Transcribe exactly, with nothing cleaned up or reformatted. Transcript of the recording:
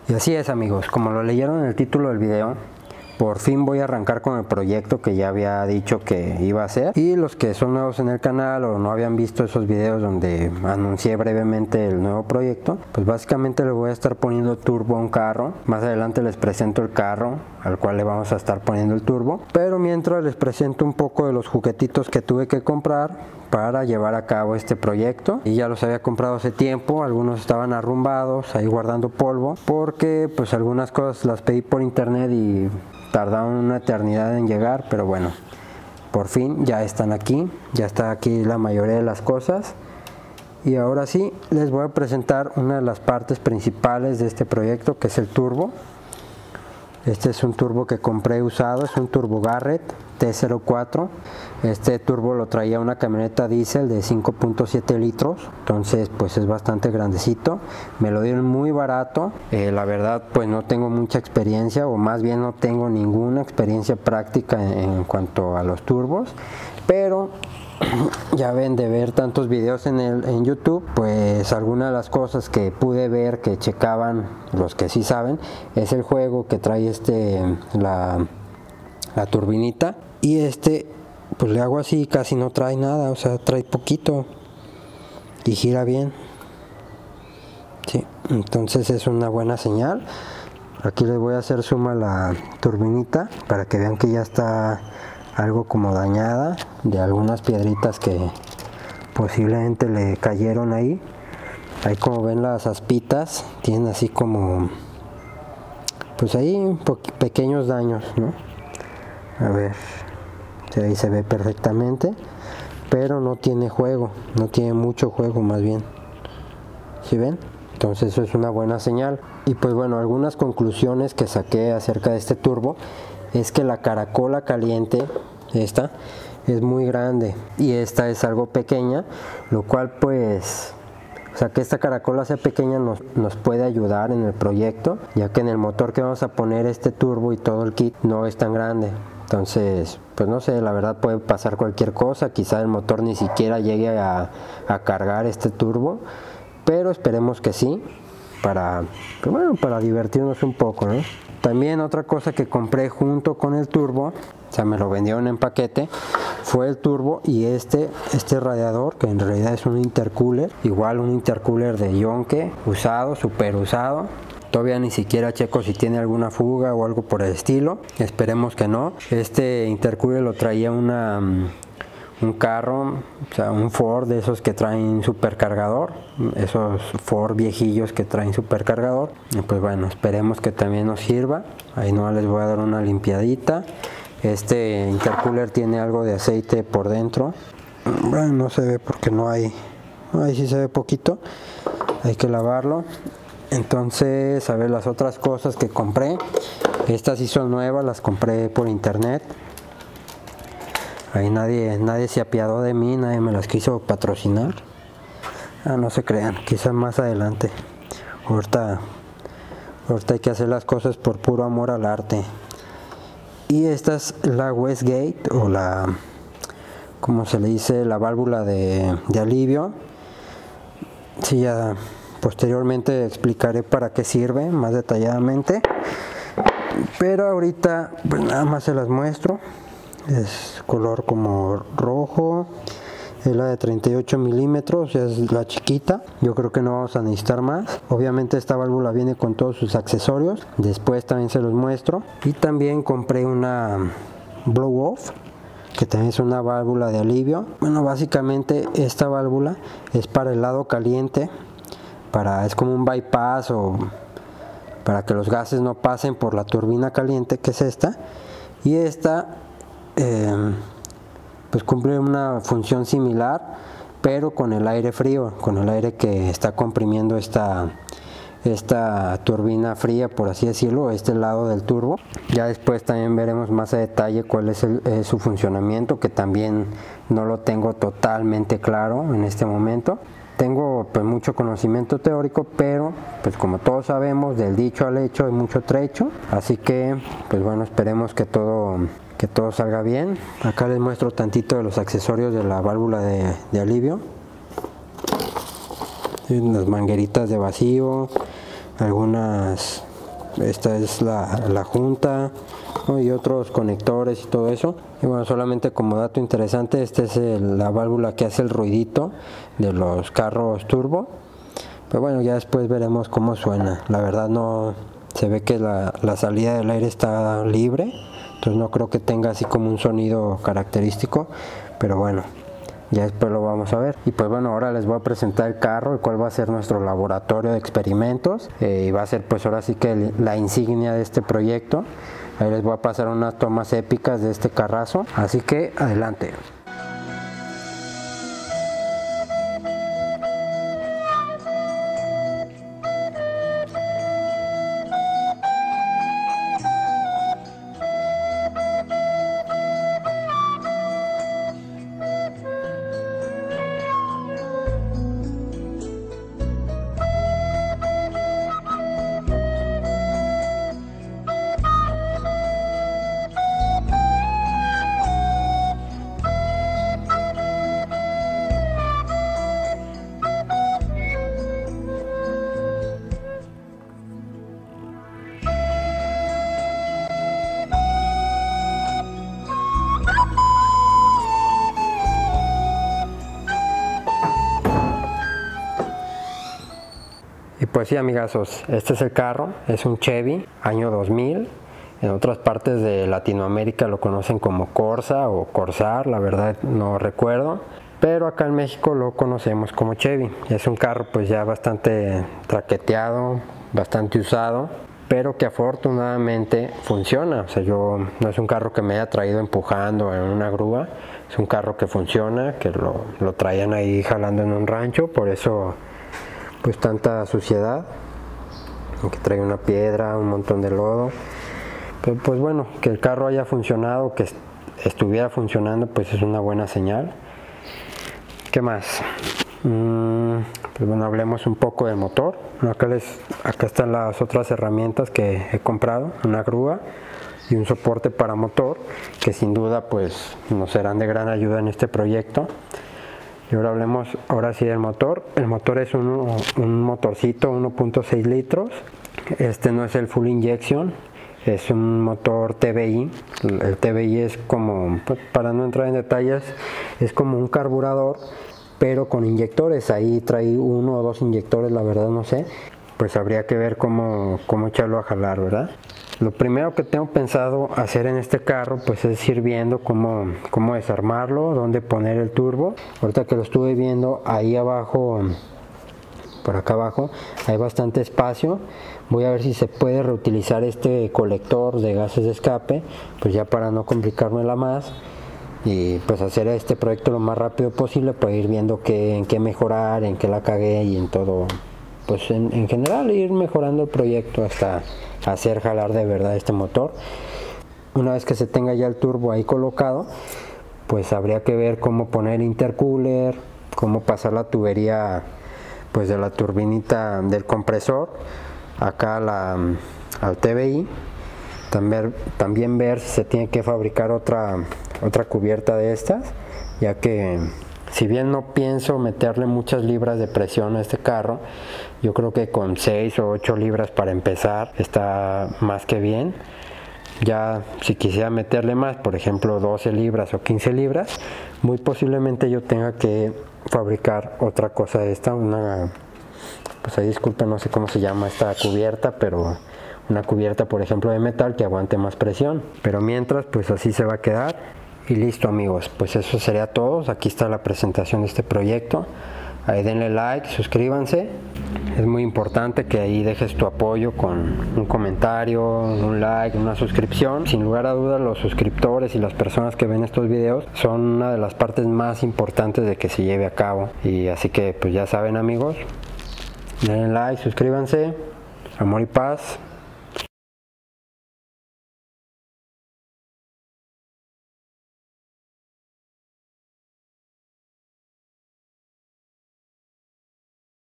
Y así es, amigos, como lo leyeron en el título del video, por fin voy a arrancar con el proyecto que ya había dicho que iba a hacer. Y los que son nuevos en el canal o no habían visto esos videos donde anuncié brevemente el nuevo proyecto, pues básicamente le voy a estar poniendo turbo a un carro. Más adelante les presento el carro al cual le vamos a estar poniendo el turbo, pero mientras les presento un poco de los juguetitos que tuve que comprar para llevar a cabo este proyecto. Y ya los había comprado hace tiempo, algunos estaban arrumbados ahí guardando polvo, porque pues algunas cosas las pedí por internet y tardaron una eternidad en llegar, pero bueno, por fin ya están aquí, ya está aquí la mayoría de las cosas. Y ahora sí, les voy a presentar una de las partes principales de este proyecto, que es el turbo. Este es un turbo que compré usado, es un Turbo Garrett T cero cuatro. Este turbo lo traía una camioneta diésel de cinco punto siete litros, entonces pues es bastante grandecito. Me lo dieron muy barato. Eh, la verdad pues no tengo mucha experiencia, o más bien no tengo ninguna experiencia práctica en, en cuanto a los turbos, pero ya ven, de ver tantos videos en, el, en YouTube, pues algunas de las cosas que pude ver que checaban los que sí saben es el juego que trae este la, la turbinita, y este pues le hago así, casi no trae nada, o sea, trae poquito y gira bien. Sí, entonces es una buena señal. Aquí les voy a hacer zoom a la turbinita para que vean que ya está algo como dañada de algunas piedritas que posiblemente le cayeron ahí. Ahí, como ven, las aspitas tienen así como, pues ahí pequeños daños, ¿no? A ver, ahí se ve perfectamente, pero no tiene juego, no tiene mucho juego más bien. ¿Sí ven? Entonces eso es una buena señal. Y pues bueno, algunas conclusiones que saqué acerca de este turbo es que la caracola caliente, esta, es muy grande y esta es algo pequeña, lo cual pues, o sea, que esta caracola sea pequeña nos, nos puede ayudar en el proyecto, ya que en el motor que vamos a poner este turbo y todo el kit no es tan grande. Entonces, pues no sé, la verdad puede pasar cualquier cosa, quizá el motor ni siquiera llegue a, a cargar este turbo, pero esperemos que sí, para, pues bueno, para divertirnos un poco, ¿no? También otra cosa que compré junto con el turbo, o sea, me lo vendieron en paquete, fue el turbo y este, este radiador, que en realidad es un intercooler, igual un intercooler de Yonke, usado, super usado. Todavía ni siquiera checo si tiene alguna fuga o algo por el estilo, esperemos que no. Este intercooler lo traía una... un carro, o sea, un Ford de esos que traen supercargador, esos Ford viejillos que traen supercargador. Y pues bueno, esperemos que también nos sirva. Ahí no les voy a dar una limpiadita. Este intercooler tiene algo de aceite por dentro. Bueno, no se ve porque no hay, ahí sí se ve poquito, hay que lavarlo. Entonces, a ver, las otras cosas que compré, estas sí son nuevas, las compré por internet. Ahí nadie, nadie se apiadó de mí, nadie me las quiso patrocinar. Ah, no se crean, quizás más adelante. Ahorita, ahorita hay que hacer las cosas por puro amor al arte. Y esta es la Westgate, o la, como se le dice, la válvula de, de alivio. Sí, ya posteriormente explicaré para qué sirve más detalladamente. Pero ahorita, pues nada más se las muestro. Es color como rojo, es la de treinta y ocho milímetros, es la chiquita. Yo creo que no vamos a necesitar más. Obviamente esta válvula viene con todos sus accesorios, después también se los muestro. Y también compré una blow off, que también es una válvula de alivio. Bueno, básicamente esta válvula es para el lado caliente, para, es como un bypass, o para que los gases no pasen por la turbina caliente, que es esta. Y esta Eh, pues cumple una función similar, pero con el aire frío, con el aire que está comprimiendo esta, esta turbina fría, por así decirlo, este lado del turbo. Ya después también veremos más a detalle cuál es, el, es su funcionamiento, que también no lo tengo totalmente claro en este momento. Tengo pues mucho conocimiento teórico, pero pues como todos sabemos, del dicho al hecho hay mucho trecho, así que pues bueno, esperemos que todo que todo salga bien. Acá les muestro tantito de los accesorios de la válvula de, de alivio. Las mangueritas de vacío, algunas esta es la, la junta, ¿no? Y otros conectores y todo eso. Y bueno, solamente como dato interesante, esta es el, la válvula que hace el ruidito de los carros turbo. Pero bueno, ya después veremos cómo suena. La verdad no se ve que la, la salida del aire está libre, entonces no creo que tenga así como un sonido característico, pero bueno, ya después lo vamos a ver. Y pues bueno, ahora les voy a presentar el carro, el cual va a ser nuestro laboratorio de experimentos, eh, y va a ser pues ahora sí que el, la insignia de este proyecto. Ahí les voy a pasar unas tomas épicas de este carrazo, así que adelante. Y pues sí, amigazos, este es el carro, es un Chevy año dos mil. En otras partes de Latinoamérica lo conocen como Corsa o Corsar, la verdad no recuerdo, pero acá en México lo conocemos como Chevy. Es un carro pues ya bastante traqueteado, bastante usado, pero que afortunadamente funciona. O sea, yo no es un carro que me haya traído empujando en una grúa, es un carro que funciona, que lo, lo traían ahí jalando en un rancho, por eso pues tanta suciedad, que trae una piedra, un montón de lodo. Pero pues bueno, que el carro haya funcionado, que est estuviera funcionando, pues es una buena señal. ¿Qué más? Mm, pues bueno, hablemos un poco del motor. Acá, les, acá están las otras herramientas que he comprado, una grúa y un soporte para motor, que sin duda pues nos serán de gran ayuda en este proyecto. Y ahora hablemos ahora sí del motor. El motor es un, un motorcito uno punto seis litros. Este no es el full injection, es un motor T B I. El T B I es como, para no entrar en detalles, es como un carburador, pero con inyectores. Ahí trae uno o dos inyectores, la verdad no sé. Pues habría que ver cómo, cómo echarlo a jalar, ¿verdad? Lo primero que tengo pensado hacer en este carro pues es ir viendo cómo, cómo desarmarlo, dónde poner el turbo. Ahorita que lo estuve viendo, ahí abajo, por acá abajo, hay bastante espacio. Voy a ver si se puede reutilizar este colector de gases de escape, pues ya para no complicármela más. Y pues hacer este proyecto lo más rápido posible para ir viendo qué, en qué mejorar, en qué la cagué y en todo. Pues en, en general ir mejorando el proyecto hasta hacer jalar de verdad este motor. Una vez que se tenga ya el turbo ahí colocado, pues habría que ver cómo poner intercooler, cómo pasar la tubería pues de la turbinita del compresor acá a la, al T B I. También, también ver si se tiene que fabricar otra, otra cubierta de estas, ya que si bien no pienso meterle muchas libras de presión a este carro, yo creo que con seis o ocho libras para empezar está más que bien. Ya si quisiera meterle más, por ejemplo doce libras o quince libras, muy posiblemente yo tenga que fabricar otra cosa de esta, una, pues ahí disculpen, no sé cómo se llama esta cubierta, pero una cubierta por ejemplo de metal que aguante más presión. Pero mientras pues así se va a quedar. Y listo amigos, pues eso sería todo. Aquí está la presentación de este proyecto. Ahí denle like, suscríbanse. Es muy importante que ahí dejes tu apoyo con un comentario, un like, una suscripción. Sin lugar a dudas, los suscriptores y las personas que ven estos videos son una de las partes más importantes de que se lleve a cabo. Y así que pues ya saben amigos, denle like, suscríbanse. Amor y paz.